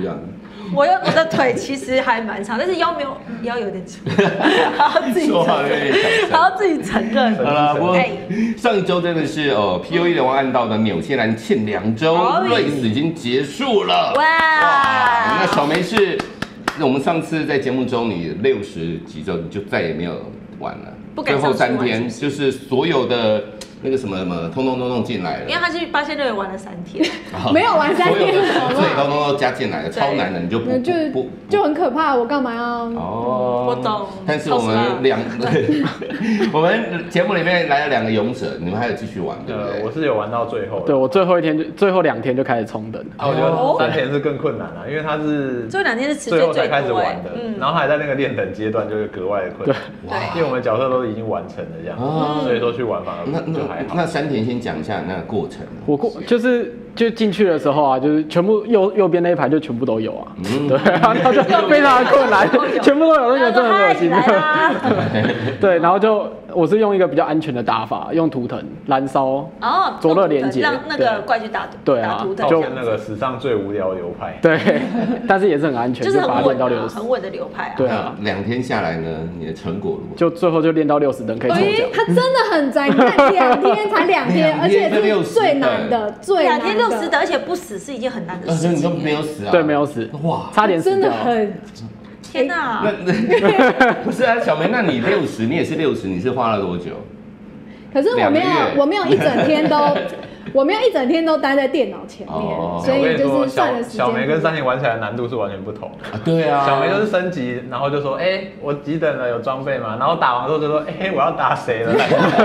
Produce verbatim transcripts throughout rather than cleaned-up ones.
样。 我有我的腿其实还蛮长，但是腰没有，腰有点粗，还要自己承认，还要自己承认。 好了，不过上一周真的是哦 ，P O E 流亡暗道的纽西兰欠两周，瑞士已经结束了。哇！那小梅是，我们上次在节目中你六十几周你就再也没有玩了，最后三天就是所有的。那个什么什么，通通都弄进来了。 因为他去八仙乐园玩了三天， 没有玩三天， 所以通通都加进来了，超难的，你就不就不就很可怕，我干嘛要？ 哦， 我懂。 但是我们两，我们节目里面来了两个勇者，你们还有继续玩对不对？ 我是有玩到最后， 对我最后一天就最后两天就开始冲等。 啊，我觉得三天是更困难了，因为他是最后两天是最后才开始玩的，然后还在那个练等阶段，就是格外的困难。 对， 因为我们角色都已经完成了这样，所以说去玩反而就还好。 那山田先讲一下那个过程。 我过就是就进去的时候啊，就是全部右右边那一排就全部都有啊，嗯、对，然后就非常的困难，全部都有，那个真的很恶心。对，然后就我是用一个比较安全的打法，用图腾燃烧哦，灼热连接， 让那个怪去打对啊， 就那个史上最无聊流派。 对，但是也是很安全， 就是很稳到六十， 很稳的流派啊。 对啊， 两天下来呢，你的成果如何？ 就最后就练到六十等可以抽奖。 他真的很宅，你看两天才两天，而且是最难的，最两天六十等，而且不死是一件很难的事情。 你都没有死啊？ 对，没有死，哇，差点死掉。 真的很。 天哪！ 那不是啊，小梅，那你六十，你也是六十，你是花了多久？ 可是我没有，我没有一整天都，我没有一整天都待在电脑前面，哦、所以就是算的时间。 小梅跟山田玩起来的难度是完全不同的。 啊对啊， 小梅就是升级，然后就说，哎、欸，我几等了，有装备吗？然后打完之后就说，哎、欸，我要打谁了？不是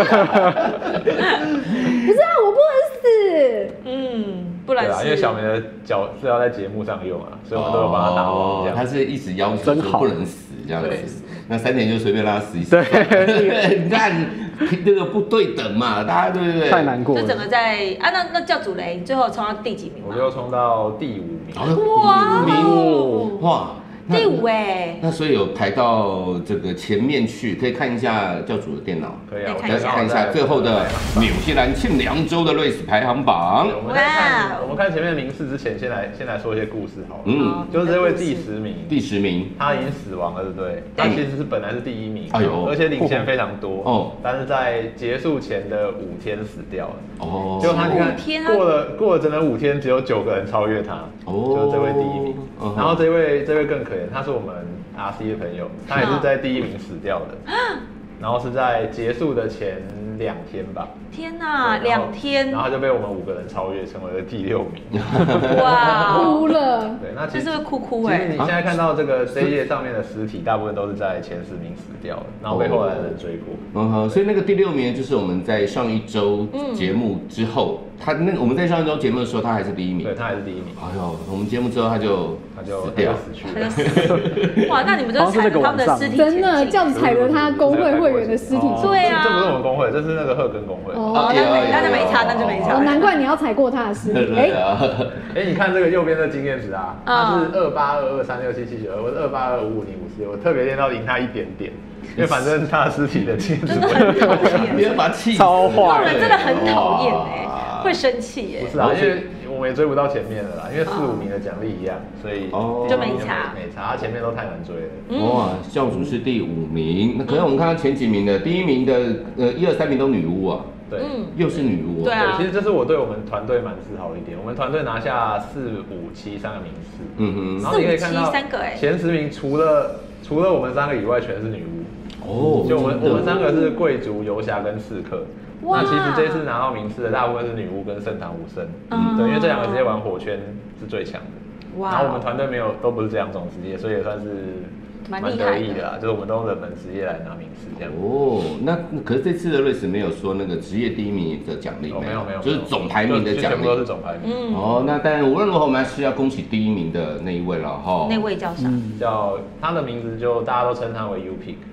啊，我不能死。 嗯。不然对啊，因为小梅的脚是要在节目上用啊，所以我们都有帮她打完这样。 他是一直要求不能死这样子，那三点就随便让他死一死。 对， 你看这个不对等嘛，大家对不对？ 太难过了。 就整个在啊，那那教主雷最后冲到第几名？ 我就冲到第五名。 哇哦，哇！ 第五哎， 那所以有排到这个前面去，可以看一下教主的电脑， 可以啊， 我再看一下最后的纽西兰欠两周的瑞士排行榜。 我们看，我们看前面的名次之前，先来先来说一些故事好了。嗯，就是这位第十名， 第十名， 他已经死亡了，对不对？他其实是本来是第一名， 哎呦， 而且领先非常多哦，但是在结束前的五天死掉了。哦，结果他你看过了过了整整五天，只有九个人超越他，哦，就是这位第一名。然后这位这位更可怜，他是我们 R C 的朋友，他也是在第一名死掉的，然后是在结束的前两天吧。 天哪，两天， 然后他就被我们五个人超越，成为了第六名。 哇，哭了。 对，那其实会哭哭哎。 其实你现在看到这个这一页上面的尸体，大部分都是在前十名死掉的，然后被后来的人追过。 嗯哼，所以那个第六名就是我们在上一周节目之后，他那我们在上一周节目的时候，他还是第一名。 对，他还是第一名。 哎呦，我们节目之后他就他就死掉死去了。 哇，那你们就踩着他们的尸体， 真的这样踩着他工会会员的尸体。 对啊， 这不是我们工会，这是那个鹤根工会。 哦，那那就没差，那就没差。 难怪你要踩过他的尸体。哎哎，你看这个右边的经验值啊，他是二八二二三六七七九二，我是二八二五五零五四六，我特别练到赢他一点点，因为反正他的尸体的经验值真的很讨厌， 别把气超坏， 人真的很讨厌哎，会生气耶。 不是啊，因为我们也追不到前面了啦，因为四五名的奖励一样，所以就没差， 没差，他前面都太难追了。 哇，教主是第五名，那可是我们看到前几名的，第一名的呃一二三名都女巫啊。 对， 又是女巫。 对啊， 其实这是我对我们团队蛮自豪的一点。我们团队拿下四五七三个名次，嗯哼，然后你可以看到前十名除了除了我们三个以外，全是女巫。哦，就我们我们三个是贵族、游侠跟刺客。那其实这次拿到名次的大部分是女巫跟圣堂武圣，嗯，对，因为这两个直接玩火圈是最强的。哇，然后我们团队没有都不是这两种职业，所以也算是。蛮得意的啦，就是我们都用冷门职业来拿名次这样。 哦，那可是这次的瑞士没有说那个职业第一名的奖励， 没有没有， 就是总排名的奖励， 全部都是总排名。 嗯，哦，那当然无论如何我们还是要恭喜第一名的那一位了哈。 那位叫啥？ 叫他的名字就大家都称他为 U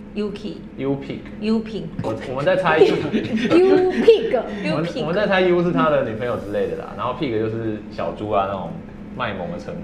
Pig。U Pig。U Pig。 我我们在猜 U Pig。 我们我们在猜 U 是他的女朋友之类的啦，然后 Pig 就是小猪啊那种卖萌的称呼。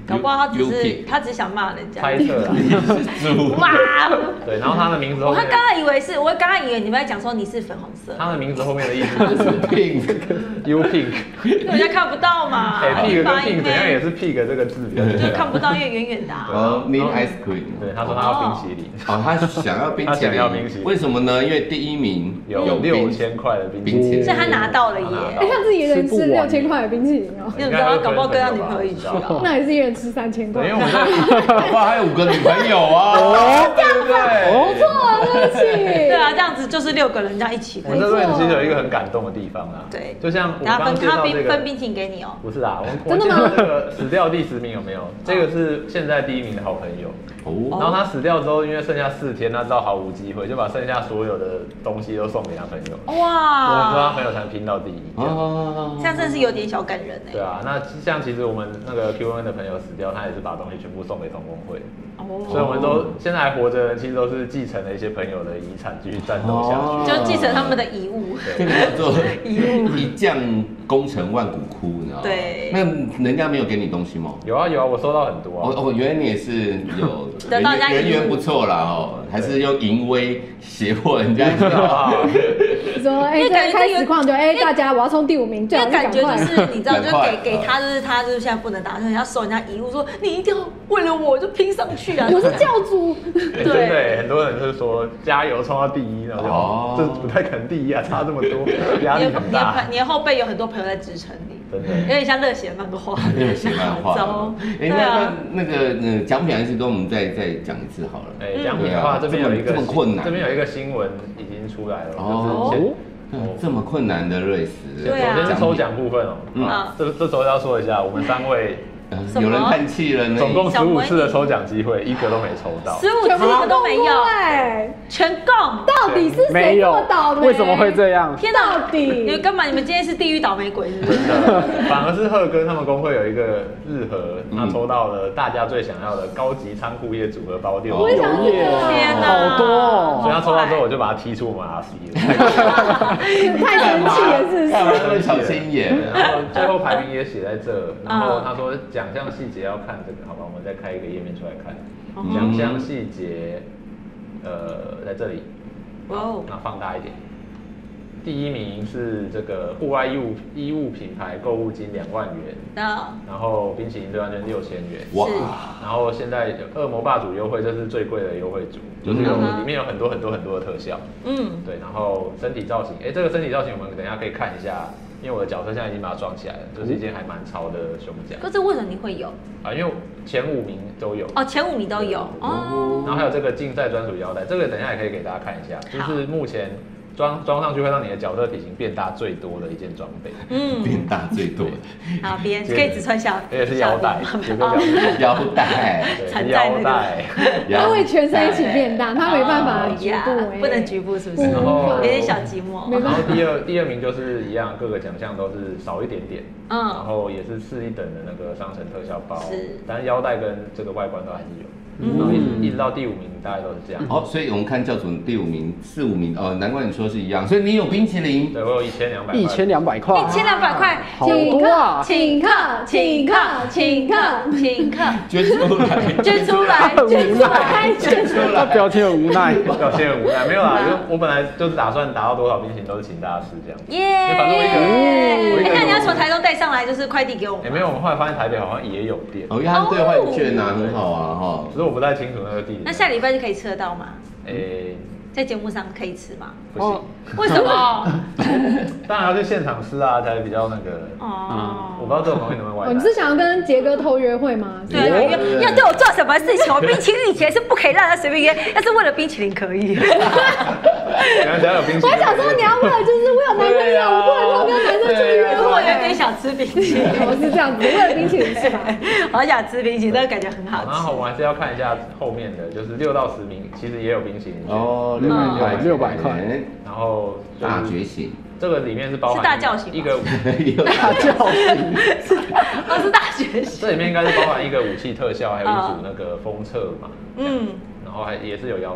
搞不好他只是他只想骂人家。 猜测啦， 哇！ 对，然后他的名字后面， 他刚刚以为是我刚刚以为你们在讲说你是粉红色。 他的名字后面的意思就是 pink，you pink， 人家看不到嘛。 哎 ，pink 跟 pink 怎样也是 pig 这个字比较就看不到，因为远远的。 哦 ，need ice cream。 对，他说他要冰淇淋。 哦，他想要冰淇淋。为什么呢？因为第一名有六千块的冰淇淋， 所以他拿到了耶。 哎，他自己一人吃六千块的冰淇淋哦。 你怎么知道？搞不好跟他女朋友一起啊？ 那也是一人吃三千块。 因为我们这哇，还有五个女朋友啊！ 哦，这样子，不错啊，对不起。 对啊，这样子就是六个人这样一起。 我这边其实有一个很感动的地方啊。 对， 就像我刚刚介绍这个分冰淇淋给你哦。 不是啊，我我介绍这个死掉第十名有没有？这个是现在第一名的好朋友。哦。然后他死掉之后，因为剩下四天，他知道毫无机会，就把剩下所有的东西都送给他朋友。哇！所以他朋友才能拼到第一。哦。 这样真的是有点小感人哎。 对啊，那像其实我们那个 Q N 的朋友死掉，他也是把东西全部送给同工会。哦。所以我们都现在还活着的人，其实都是继承了一些朋友的遗产，继续战斗下去。 就继承他们的遗物。 这个叫做遗物，一将功成万骨枯，你知道吗？ 对。 那人家没有给你东西吗？ 有啊有啊，我收到很多啊。 哦哦，原来你也是有人缘不错啦哦，还是用淫威胁迫人家。 说哎，在开实况就哎，大家我要冲第五名，最好感觉就是你知道，就给给他就是他就是现在不能打，所以要收人家遗物，说你一定要为了我就拼上去啊！ 我是教主。 真的，很多人是说加油冲到第一，然后就这不太可能第一啊，差这么多，压力很大。 你的后背有很多朋友在支撑你， 真的有点像热血漫画。 热血漫画。哎，那那个呃奖品还是跟我们再再讲一次好了。 哎，奖品的话，这边有一个这边有一个新闻已经出来了，就是这么困难的瑞士。 对啊。 首先是抽奖部分哦，嗯，这这时候要说一下，我们三位。 有人叹气了呢。 总共十五次的抽奖机会，一个都没抽到。 十五次一个都没有，全共。 到底是谁这么倒霉？ 为什么会这样？ 天哪！到底你们干嘛？你们今天是地狱倒霉鬼是不是？ 反而是鹤哥他们工会有一个日和，他抽到了大家最想要的高级仓库业组合包六。 我也想要。 天哪， 好多！ 所以他抽到之后，我就把他踢出我们 R C 了。太生气了，是不是？ 干嘛那么小心眼？ 然后最后排名也写在这，然后他说。奖项细节要看这个，好吧，我们再开一个页面出来看。奖项细节，呃，在这里，哦，那放大一点。第一名是这个户外衣物衣物品牌购物金两万元，然后冰淇淋兑换券六千元，哇！然后现在有恶魔霸主优惠，这是最贵的优惠组，就是有里面有很多很多很多的特效，嗯，对，然后身体造型，哎，这个身体造型我们等一下可以看一下。因为我的角色现在已经把它装起来了，这是一件还蛮潮的胸甲。 可是为什么你会有？ 啊，因为前五名都有。 哦，前五名都有哦。 然后还有这个竞赛专属腰带，这个等一下也可以给大家看一下，就是目前装装上去会让你的角色体型变大最多的一件装备。 嗯，变大最多的。 好，别可以只穿小。 这也是腰带， 腰带， 腰带， 因为全身一起变大，他没办法局部， 不能局部，是不是？然后有点小寂寞。 然后第二第二名就是一样，各个奖项都是少一点点，嗯，然后也是次一等的那个商城特效包，是，但是腰带跟这个外观都还是有。然后一直一直到第五名，大概都是这样。 哦，所以我们看教主第五名、四五名，哦，难怪你说是一样。所以你有冰淇淋？ 对，我有一千两百。 一千两百块。 一千两百块， 请客，请客，请客，请客，请客， 捐出来， 捐出来，捐出来， 捐出来。表现很无奈， 表现很无奈。没有啦，因为我本来就是打算达到多少冰淇淋都是请大家吃这样。 耶！ 反正我一个， 那你要从台中带上来，就是快递给我们。 也没有，我们后来发现台北好像也有店。 哦，因为它兑换券啊，很好啊，哈。 只是我不太清楚那个地点。 那下礼拜就可以吃得到吗？ 诶， 在节目上可以吃吗？ 不行。 为什么？ 当然要去现场吃啊，才比较那个。哦。我不知道这种东西能不能外带。 你是想要跟杰哥偷约会吗？ 对，要对我做什么事情？我冰淇淋以前是不可以让他随便约，但是为了冰淇淋可以。 然后只要有冰淇淋。 我想说你要为了就是我有男朋友，我不能偷跟男生出去约会。 我有点想吃冰淇淋， 我是这样子，为了冰淇淋是吧？ 好想吃冰淇淋，那个感觉很好吃。 然后我们还是要看一下后面的，就是六到十名，其实也有冰淇淋哦，六百六百块， 然后大觉醒。 这个里面是包含是大叫醒一个大叫醒， 哦是大觉醒。 这里面应该是包含一个武器特效，还有一组那个封测嘛，嗯，然后还也是有腰带。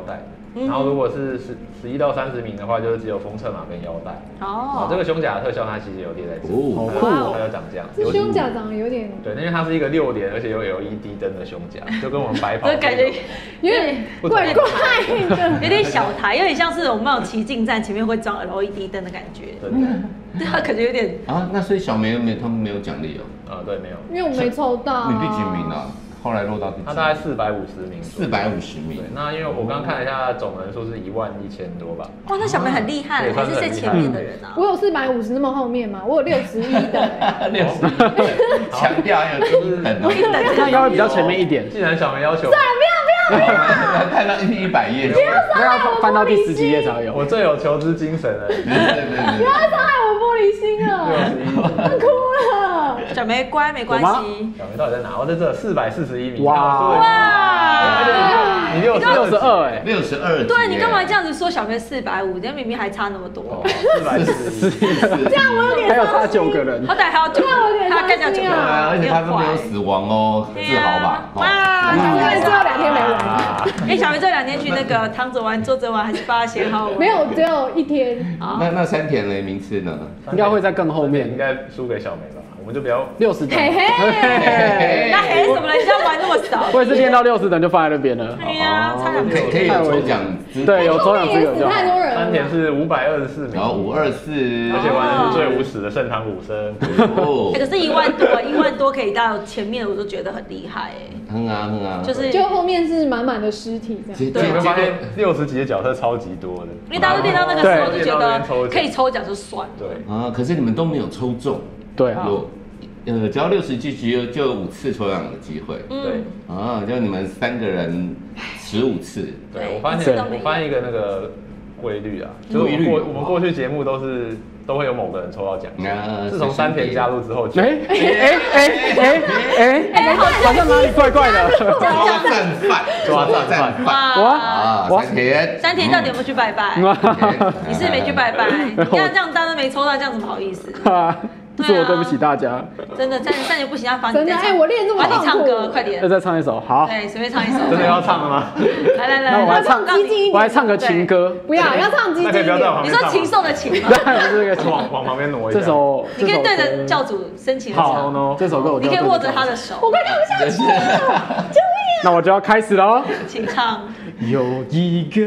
然后如果是十十一到三十名的话，就是只有风侧马跟腰带。哦，这个胸甲的特效它其实有列在这里，好酷哦，它有长这样。 这胸甲长得有点对，因为它是一个六连而且有 L E D 灯的胸甲，就跟我们白袍感觉有点怪怪的， 有点小台，有点像是我们那种骑进站前面会装 L E D 灯的感觉。真的，对它感觉有点啊。那所以小梅没他们没有奖励哦？啊，对，没有， 因为我没抽到。 你第几名啊？后来落到第几？ 他大概四百五十名。 四百五十名。 对，那因为我刚刚看了一下，总人数是一万一千多吧。 哇，那小梅很厉害，还是在前面的人啊。 我有四百五十那么后面吗？我有六十一的。 六十一。强调要低等， 那应该会比较前面一点。 既然小梅要求， 不要不要不要， 看到一百页， 不要要翻到第十几页才有。 我最有求知精神了。 不要伤害我玻璃心了，我哭了。 小梅乖，没关系。 小梅到底在哪？我在这四百四十一名。 哇哇！你六十六十二哎， 六十二。 对，你干嘛这样子说小梅四百五？人家明明还差那么多。 四百四十一， 这样我有点还有差九个人， 好歹还有九个，他干掉九个人， 而且他都没有死亡哦，自豪吧？ 哇， 小梅只有两天没玩。 哎，小梅这两天去那个躺着玩、坐着玩，还是八仙号？ 没有，只有一天。 那那山田的名次呢？ 应该会在更后面， 应该输给小梅吧？我们就不要六十等。 嘿嘿， 那嘿什么？人家玩那么少。 我也是练到六十等就放在那边了。 对呀，差两可以可以有抽奖， 对，有抽奖资格就好。 太多人了。 山田是五百二十四名， 然后五二四， 而且玩的是最无耻的盛唐武生。 哦，可是一万多，一万多可以到前面，我都觉得很厉害哎。 哼啊哼啊， 就是就后面是满满的尸体这样。 对，你会发现六十级的角色超级多的， 因为大家都练到那个时候就觉得可以抽奖就算了。 对啊，可是你们都没有抽中。 对啊。 呃，只要六十级只有就有五次抽奖的机会。 对啊，就你们三个人十五次。 对，我发现我发现一个那个规律啊，就是过我们过去节目都是都会有某个人抽到奖。自从山田加入之后， 哎哎哎哎哎哎，好像哪里怪怪的。 抓战犯，抓战犯。 哇， 山田， 山田到底有没有去拜拜？你是没去拜拜？你看这样大家都没抽到，这样怎么好意思？ 是我对不起大家， 真的，三三年不行，要罚你真的，哎，我练这么罚你唱歌，快点， 要再唱一首，好， 对，随便唱一首， 真的要唱了吗？ 来来来， 那我来唱，我来唱个情歌， 不要，要唱激进一点。 你说禽兽的禽吗？ 对，这个往往旁边挪一下。 这首， 你可以对着教主深情的唱， 这首歌我， 你可以握着他的手， 我快看不下去了，救命！ 那我就要开始喽， 请唱。 有一个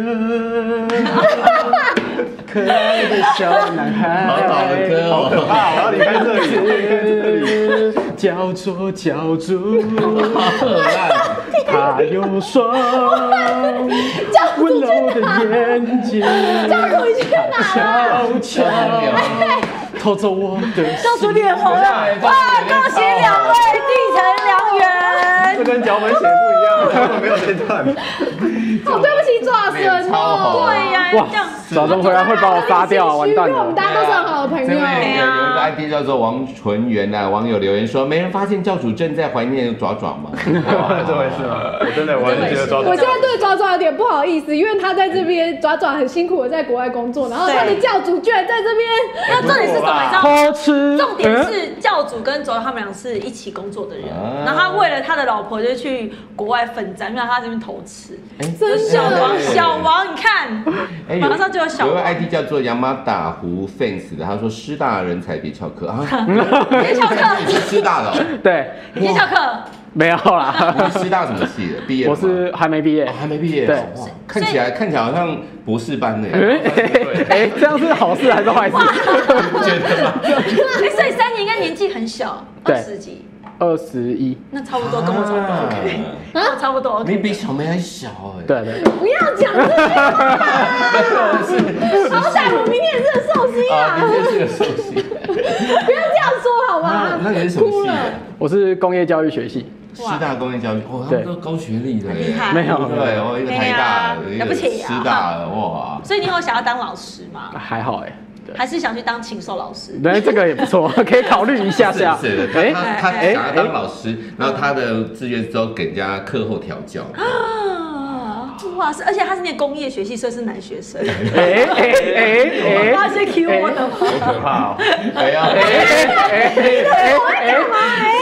可爱的小男孩， 好老的歌哦， 好可怕！我要离开这里。 叫做教主， 很烂。 他有双温柔的眼睛， 教主你去哪了？ 悄悄偷走我的心。 教主脸红了，哇！恭喜两位地成良缘。 这跟脚本写不一样，脚本没有这段。 好对不起抓神哦。 对呀， 哇，早上回来会把我杀掉，完蛋了。 我们大家都是很好的朋友。 有一个 I D 叫做王纯元啊，网友留言说，没人发现教主正在怀念爪爪吗？ 这回事吗？我真的，我还是觉得爪爪。 我现在对爪爪有点不好意思，因为他在这边，爪爪很辛苦的在国外工作，然后他的教主居然在这边。 那重点是什么？你知道偷吃。 重点是教主跟爪爪他们俩是一起工作的人，然后他为了他的老婆就去国外奋战，让他这边偷吃。 真小王，小王，你看，马上就有小王。 有个 I D 叫做亚麻打湖 fans 的，他说师大人才别翘课啊， 别翘课， 你是师大的， 对， 别翘课。 没有啦， 你是师大什么系的？毕业？ 我是还没毕业， 还没毕业。 对， 看起来看起来好像博士班的。 哎，这样是好事还是坏事？ 不觉得吗？ 哎，所以三年应该年纪很小，二十几。 二十一， 那差不多跟我差不多 OK， 啊，差不多 OK。 你比小梅还小哎。 对对。 不要讲这句话。好歹我明天也是个寿星啊。 明天是个寿星。 不要这样说好吗？ 那你是什么系？ 我是工业教育学系。 师大工业教育，哇，他们都高学历的， 很厉害。 没有， 对，我一个台大， 了不起师大的，哇。 所以你有想要当老师吗？ 还好哎。 还是想去当禽兽老师？ 对，这个也不错，可以考虑一下下。 是的，他他他想要当老师，然后他的志愿之后给人家课后调教。 啊，哇！而且他是念工业学系，所以是男学生。 哎哎哎哎！ 他是 Q 我的吗？ 好可怕哦！ 哎呀！ 哎哎哎哎！干嘛？哎，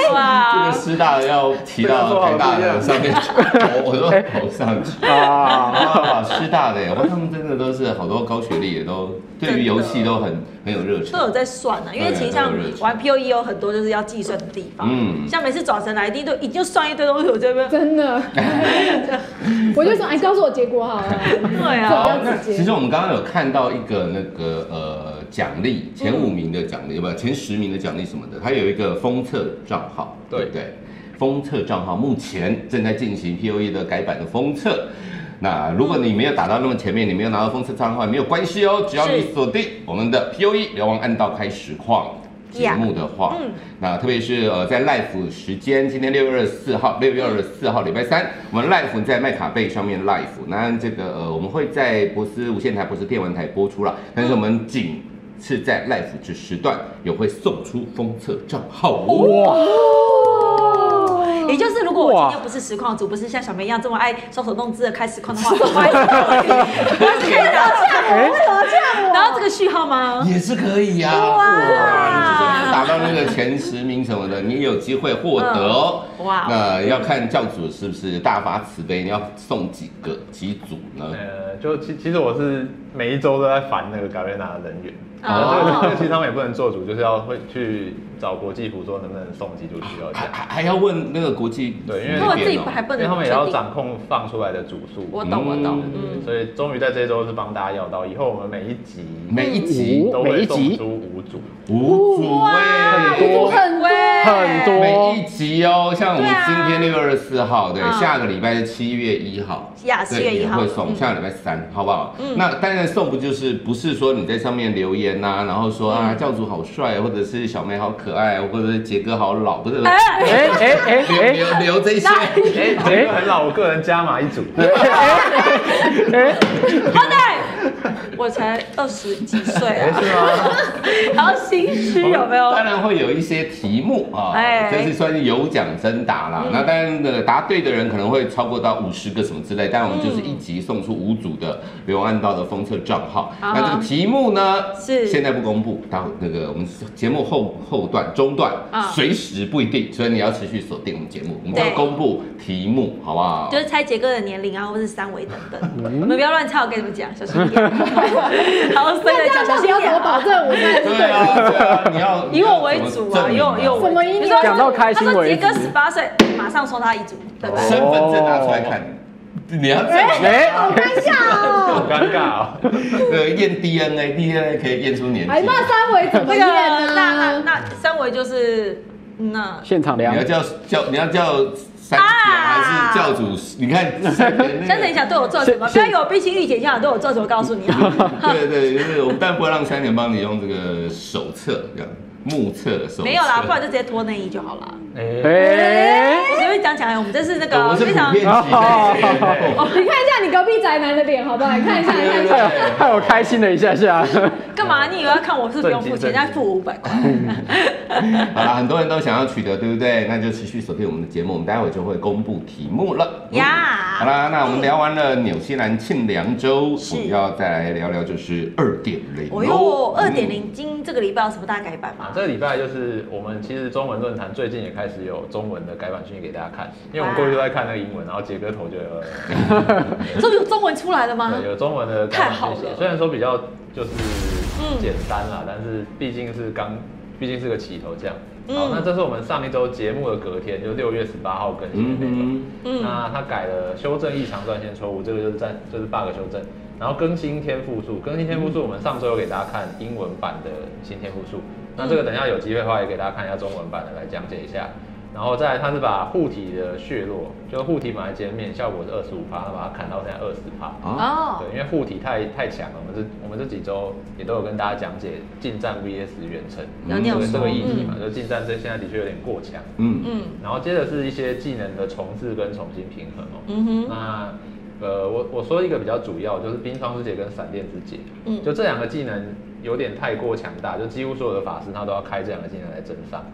这个师大的要提到台大的上面，我都跑上去啊！师大的，哇，他们真的都是好多高学历，也都对于游戏都很很有热情， 都有在算啊。因为其实像玩 P O E 有很多就是要计算的地方，嗯，像每次早晨来一定都已经算一堆东西，我这边真的，我就说，哎，告诉我结果好了。 对啊， 那其实我们刚刚有看到一个那个呃奖励，前五名的奖励，不、嗯，前十名的奖励什么的，它有一个封测账号，对不对？封测账号目前正在进行 P O E 的改版的封测。那如果你没有打到那么前面，你没有拿到封测账号，没有关系哦，只要你锁定我们的 P O E 瞭望暗道开实况节目的话，嗯，那特别是呃在 live 时间，今天六月二十四号，六月二十四号礼拜三，我们 live 在麦卡贝上面 live， 那这个呃我们会在博斯无线台、博斯电玩台播出了，但是我们仅是在 live 这时段有会送出封测账号哇。 也就是，如果我今天不是实况组，不是像小梅一样这么爱双手动姿的开实况的话，我还是可以拿下，然后这个序号吗？ 也是可以呀。哇！你打到那个前十名什么的，你也有机会获得哦。哇！那要看教主是不是大发慈悲，你要送几个几组呢？ 呃，就其其实我是每一周都在烦那个嘎瑞娜的人员。哦，这个其实他们也不能做主，就是要会去找国际服说能不能送几组需要， 还还要问那个国际， 对，因为我自己还不能， 因为他们也要掌控放出来的组数。 我懂，我懂， 嗯，所以终于在这周是帮大家要到，以后我们每一集每一集都会送出五组， 五组哎， 很多很多很多， 每一集哦，像我们今天六月二十四号，对，下个礼拜是七月一号， 呀，七月一号会送，下个礼拜三，好不好？那当然送不就是不是说你在上面留言。呐，然后说啊，教主好帅，或者是小梅好可爱，或者是杰哥好老，不是？哎哎哎哎，留留这些，哎， 杰哥很老，我个人加码一组。 哎，好歹我才二十几岁啊， 是吗？ 然后心虚有没有？ 当然会有一些题目啊，这是算是有奖征答啦。那当然的答对的人可能会超过到五十个什么之类，但我们就是一集送出五组的流暗道的封测账号。那这个题目呢是。现在不公布，到那个我们节目后后段、中段，随时不一定，所以你要持续锁定我们节目，我们会公布题目，好不好？ 就是猜杰哥的年龄啊，或是三围等等，你们不要乱猜，我跟你们讲，小心一点。好，所以讲小心一点， 我保证我猜是对的。对啊，你要以我为主啊，以我以我什么音？ 讲到开心为主。 他说杰哥十八岁，马上送他一组，对不对？ 身份证拿出来看。你要这样， 哎，好尴尬哦， 好尴尬哦。 呃，验 D N A，D N A 可以验出年纪。 哎，那三围怎么验呢？ 那那那三围就是那现场量。 你要叫叫你要叫三姐还是教主？你看， 三姐你想对我做什么？不要有冰心玉姐想对我做什么，告诉你啊。 对对，就是我们当然不会让三姐帮你用这个手册这样。目测手没有啦，不然就直接脱内衣就好了。 哎， 我随便讲讲，我们这是那个非常。 你看一下你隔壁宅男的脸，好不好？你看一下，看一下， 害我开心了一下下。 干嘛？你以为要看我是不用付钱，人家付五百块。 好啦，很多人都想要取得，对不对？那就持续锁定我们的节目，我们待会就会公布题目了。呀，好啦，那我们聊完了纽西兰庆良州，我们要再来聊聊就是二点零。 哦哟，二点零，今这个礼拜有什么大改版吗？ 这个礼拜就是我们其实中文论坛最近也开始有中文的改版讯息给大家看，因为我们过去都在看那个英文，然后杰哥头就有， 终于有中文出来了吗？ 对，有中文的改版讯息，虽然说比较就是简单啦，但是毕竟是刚，毕竟是个起头酱。好，那这是我们上一周节目的隔天，就六月十八号更新的内容。嗯，那他改了修正异常断线错误，这个就是在就是 bug 修正。然后更新天复数，更新天复数，我们上周有给大家看英文版的新天复数，那这个等一下有机会的话也给大家看一下中文版的来讲解一下。然后再来，它是把护体的血落，就护体本来减免效果是二十五趴，它把它砍到现在二十趴。哦，对，因为护体太太强了，我们这我们这几周也都有跟大家讲解近战 V S 远程这个这个议题嘛，就近战这现在的确有点过强。嗯嗯。然后接着是一些技能的重置跟重新平衡哦。嗯哼。那呃，我我说一个比较主要，就是冰霜之劫跟闪电之劫。嗯。就这两个技能有点太过强大，就几乎所有的法师他都要开这两个技能来增伤。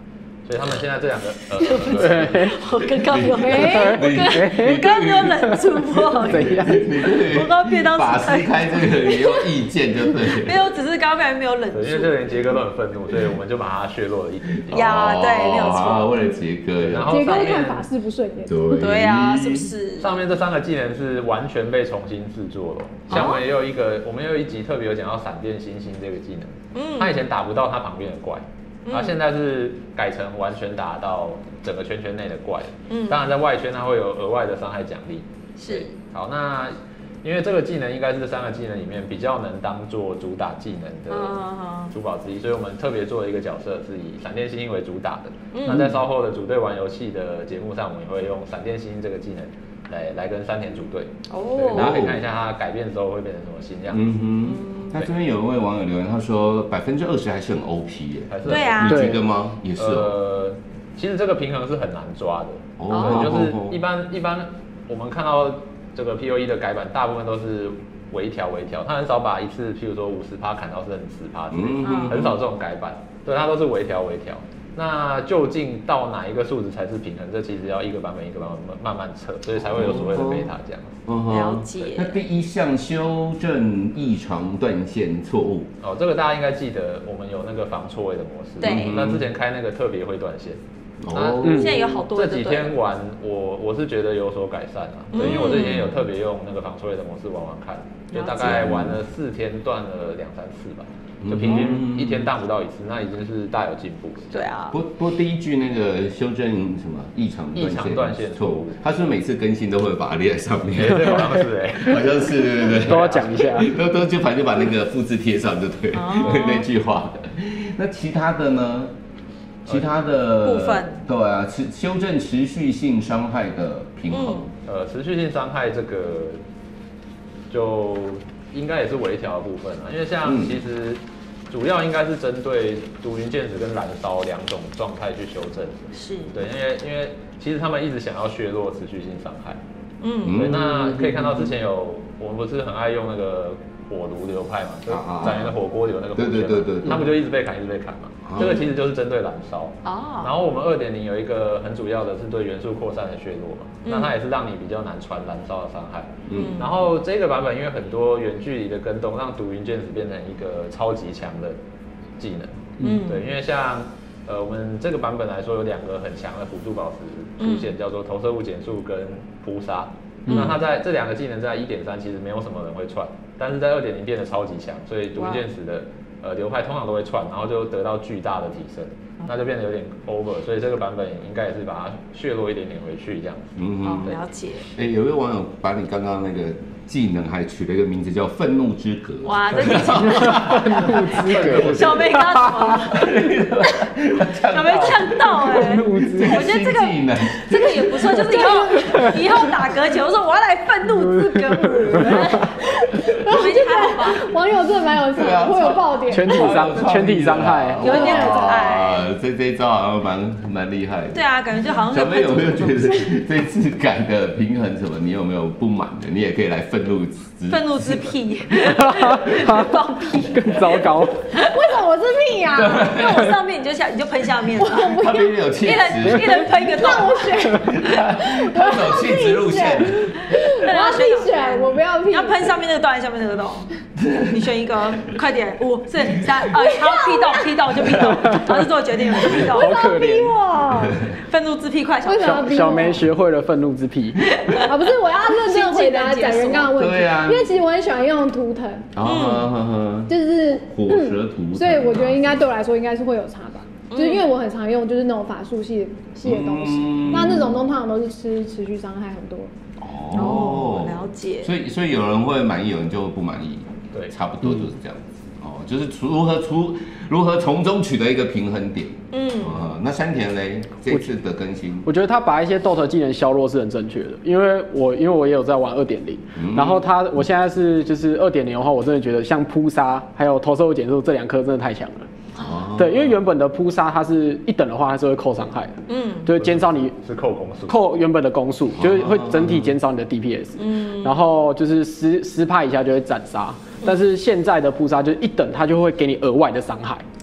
所以他们现在这两个呃，对， 我刚刚有哎，我刚刚没有忍住，不好意思，我刚刚便当法师开这个也有意见，就对。 没有，只是刚刚没有忍住。 因为这连杰哥都很愤怒，所以我们就把他削弱了一点点。 呀，对，没有错。 为了杰哥， 然后杰哥看法师不顺眼。 对对啊，是不是？ 上面这三个技能是完全被重新制作了。像我们也有一个，我们也有一集特别有讲到闪电星星这个技能。嗯。他以前打不到他旁边的怪。然后现在是改成完全打到整个圈圈内的怪，嗯，当然在外圈它会有额外的伤害奖励。 是， 好，那因为这个技能应该是这三个技能里面比较能当做主打技能的珠宝之一，所以我们特别做了一个角色是以闪电星星为主打的。嗯，那在稍后的组队玩游戏的节目上，我们也会用闪电星星这个技能来来跟山田组队。哦，大家可以看一下它改变之后会变成什么新样子。嗯哼。 那这边有一位网友留言，他说百分之二十还是很 O P 耶， 还是对啊， 你觉得吗？也是。 呃，其实这个平衡是很难抓的。哦，就是一般一般我们看到这个 P O E 的改版，大部分都是微调微调，他很少把一次譬如说五十趴砍到剩十趴之类的，很少这种改版。对，它都是微调微调。那究竟到哪一个数值才是平衡？这其实要一个版本一个版本慢慢测，所以才会有所谓的贝塔这样。 了解。 那第一项修正异常断线错误。 哦，这个大家应该记得，我们有那个防错位的模式。 对。 那之前开那个特别会断线。 哦。现在有好多。 这几天玩，我我是觉得有所改善啊。对，因为我这几天有特别用那个防错位的模式玩玩看，就大概玩了四天，断了两三次吧。就平均一天当不到一次，那已经是大有进步了。 对啊。 不不，第一句那个修正什么异常异常断线错误， 他是每次更新都会把它列在上面。 对，好像是哎， 好像是对对对， 都要讲一下， 都都就反正就把那个复制贴上就对了，那句话。那其他的呢？其他的部分， 对啊，持修正持续性伤害的平衡。 呃，持续性伤害这个就。应该也是微调的部分啊，因为像其实主要应该是针对毒云剑指跟燃烧两种状态去修正。 是， 对，因为因为其实他们一直想要削弱持续性伤害。嗯，对，那可以看到之前有我们不是很爱用那个火炉流派嘛，就展元的火锅流那个火箭，对对对对，他们就一直被砍，一直被砍嘛。这个其实就是针对燃烧。哦。然后我们二点零有一个很主要的是对元素扩散的削弱嘛，那它也是让你比较难传燃烧的伤害。嗯。然后这个版本因为很多远距离的跟动，让毒云剑指变成一个超级强的技能。嗯。对，因为像呃我们这个版本来说有两个很强的辅助宝石出现，叫做投射物减速跟扑杀。那它在这两个技能在 一点三 其实没有什么人会串，但是在 二点零 变得超级强，所以毒云剑指的。呃，流派通常都会串，然后就得到巨大的提升，那就变得有点 over， 所以这个版本应该也是把它削弱一点点回去这样子。 嗯好，了解。 哎、欸，有位网友把你刚刚那个技能还取了一个名字叫愤怒之格。 哇，这听起来愤怒之格。小妹刚刚怎么了？小妹呛到哎、欸！我觉得这个这个也不错，就是以后以后打格前，我说我要来愤怒之格。我已经还好吧？ 网友真的蛮有趣的，会有爆点。 全体伤全体伤害， 有一点可爱。 这这一招好像蛮蛮厉害的。 对啊，感觉就好像。 小妹有没有觉得这次改的平衡什么？你有没有不满的？你也可以来愤怒之愤怒之屁，放屁更糟糕。 为什么我是屁呀？ 因为我上面你就下你就喷下面了。 他边有气质， 一人喷一个洞。 让我选， 他走气质路线。 我要屁选，我不要屁。 要喷上面那个洞还是下面那个洞？你选一个，快点，五、四、三、二，好，屁洞，屁洞就屁洞，然后就做决定了，就屁洞。 好可怜我， 愤怒之屁，快小小小梅学会了愤怒之屁。 啊，不是，我要认真回答展元刚刚的问题。 对啊， 因为其实我很喜欢用图腾，嗯，就是火蛇图， 所以我觉得应该对我来说应该是会有差吧。就是因为我很常用，就是那种法术系系的东西，那那种通常都是吃持续伤害很多。 哦，了解。 所以，所以有人会满意，有人就不满意。对，差不多就是这样子。哦，就是如何出如何从中取得一个平衡点。嗯，呃，那山田嘞，这次的更新， 我觉得他把一些豆特技能削弱是很正确的，因为我因为我也有在玩二点零，然后他我现在是就是二点零的话，我真的觉得像扑杀还有投射物减速这两颗真的太强了。哦，对，因为原本的扑杀它是一等的话，它是会扣伤害的，嗯，就是减少你是扣攻速， 扣原本的攻速，就是会整体减少你的 D P S，嗯，然后就是十十趴以下就会斩杀，但是现在的扑杀就是一等它就会给你额外的伤害，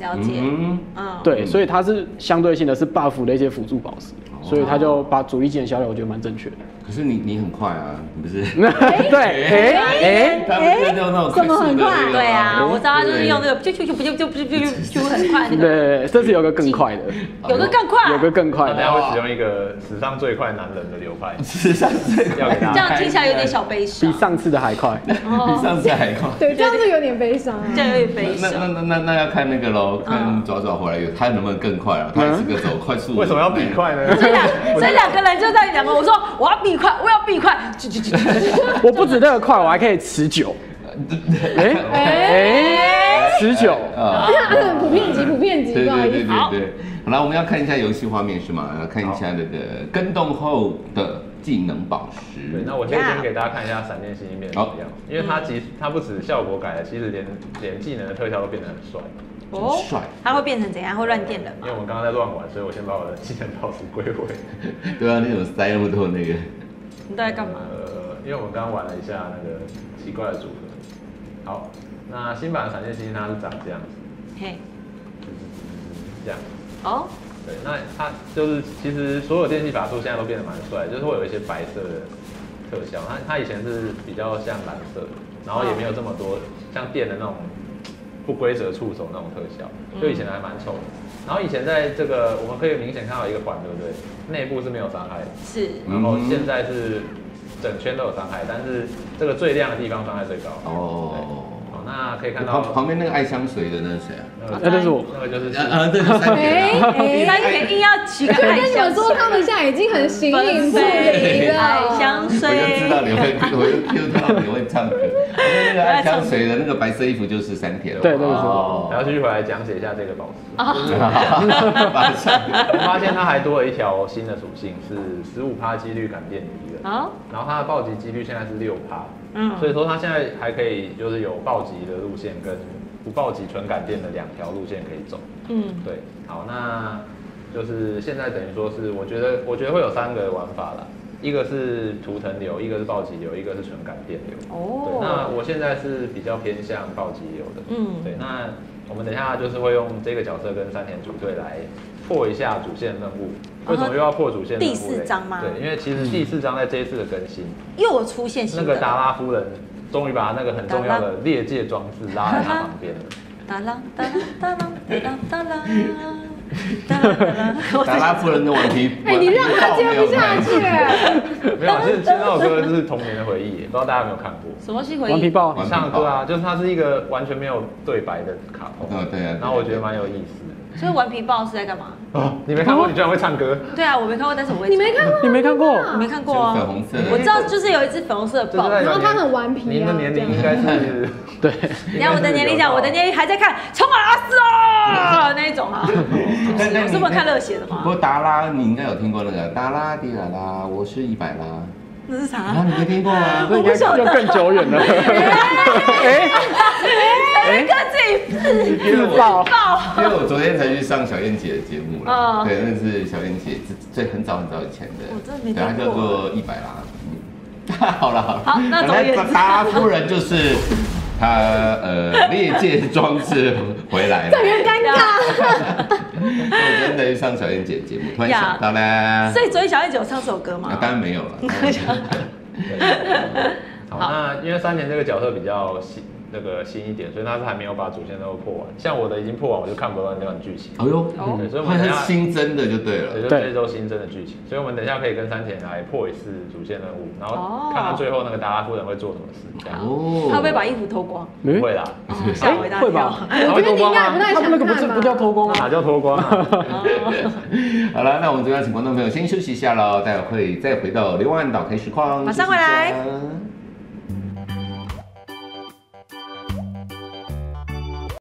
了解。嗯嗯，对，所以它是相对性的是 buff 的一些辅助宝石，所以他就把主力技能销掉，我觉得蛮正确的。 可是你你很快啊，你不是？ 对，哎哎，他不是用那种怎么很快？ 对啊，我知道他就是用那个就就就就就就就就很快那个。 对，这次有个更快的， 有个更快， 有个更快的。 大家会使用一个史上最快男人的流派， 史上最要给大家。 这样听起来有点小悲伤， 比上次的还快， 比上次还快。 对，这样子有点悲伤， 这样有点悲伤。 那那那那要看那个喽，看爪爪回来有他能不能更快啊？他也是个走快速。 为什么要比快呢？ 所以两所以两个人就在两个，我说我要比快，我要比快。 我不止这个快，我还可以持久。哎哎，持久啊！普遍级，普遍级， 对对对对对。好了，我们要看一下游戏画面是吗？要看一下那个跟动后的技能宝石。 对，那我可以先给大家看一下闪电星星变成什么样，因为它其实它不止效果改了，其实连连技能的特效都变得很帅。 哦，帅！它会变成怎样？会乱电人吗？ 因为我们刚刚在乱玩，所以我先把我的技能宝石归回。 对啊，那种塞那么多那个。 你在干嘛？ 呃，因为我们刚刚玩了一下那个奇怪的组合。好，那新版的闪电星它是长这样子。嘿。这样。哦。对，那它就是其实所有电气法术现在都变得蛮帅，就是会有一些白色的特效。它它以前是比较像蓝色，然后也没有这么多像电的那种不规则触手那种特效，就以前还蛮丑的。然后以前在这个我们可以明显看到一个环，对不对？内部是没有伤害的， 是。 然后现在是整圈都有伤害，但是这个最亮的地方伤害最高。哦。好，那可以看到旁边那个爱香水的那是谁啊？ 那就是我， 那个就是啊，对，三田。 三田硬要取个爱香水。 我跟你们说，他们现在已经很形影不离了。 爱香水。 我就知道你会，我就知道你会唱歌。那个爱香水的那个白色衣服就是三田。 对对对。 然后继续回来讲解一下这个宝石。马上。我发现它还多了一条新的属性，是十五趴几率感电敌人。好。然后它的暴击几率现在是六趴。嗯。所以说它现在还可以就是有暴击的路线跟不暴击纯感电的两条路线可以走。嗯。对。好，那就是现在等于说是我觉得我觉得会有三个玩法啦。一个是图腾流，一个是暴击流，一个是纯感电流。哦。对，那我现在是比较偏向暴击流的。嗯。对，那我们等一下就是会用这个角色跟山田组队来破一下主线任务。为什么又要破主线任务？ 第四章吗？ 对，因为其实第四章在这一次的更新又有出现新的。 那个达拉夫人终于把那个很重要的猎界装置拉在他旁边了。达拉达拉达拉达拉达拉。 达拉夫人的顽皮， 哎，你让他接不下去。 没有，其实其实那首歌就是童年的回忆，不知道大家有没有看过？ 什么是回忆？ 顽皮豹， 你唱的歌啊，就是它是一个完全没有对白的卡通。 嗯，对啊。 然后我觉得蛮有意思。 所以顽皮豹是在干嘛？ 哦，你没看过，你居然会唱歌？ 对啊，我没看过，但是我会。 你没看过？ 你没看过？ 你没看过啊？ 粉红色。 我知道，就是有一只粉红色的豹， 然后它很顽皮啊。 您的年龄应该是对。 你看我的年龄讲，我的年龄还在看《冲啊阿斯哦》那一种啊。有这么看热血的吗？ 不过达拉，你应该有听过那个达拉迪拉拉，我是一百拉。 那是啥？ 啊，你没听过吗？ 这应该就更久远了。 哎哎，跟自己自爆！ 因为我昨天才去上小燕姐的节目了。对，那是小燕姐最很早很早以前的。 我真的没听过。 它叫做一百拉。好了好了。 好，那总而达拉夫人就是。他呃猎界装置回来了， 这有点尴尬。 我真的去上小燕姐节目，突然想到呢。 所以昨天小燕姐有唱这首歌吗？ 当然没有了。 好，那因为三田这个角色比较新，那个新一点，所以他是还没有把主线都破完。像我的已经破完，我就看不到那段剧情。 哎呦， 对，所以我们等下新增的就对了， 对，就这周新增的剧情。所以我们等一下可以跟山田来破一次主线任务，然后看看最后那个达拉夫人会做什么事。哦， 他会不会把衣服脱光？ 不会啦， 吓我一大跳。 会吧？ 我觉得你应该不太想看吧？ 他那个不是不叫脱光， 哪叫脱光啊？ 好了，那我们这边请观众朋友先休息一下喽，待会再回到流浪岛 K 实况， 马上回来。